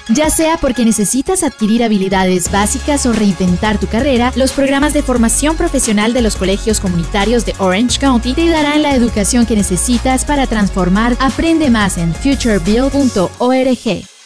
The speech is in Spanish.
Ya sea porque necesitas adquirir habilidades básicas o reinventar tu carrera, los programas de formación profesional de los colegios comunitarios de Orange County te darán la educación que necesitas para transformar. Aprende más en futurebuild.org.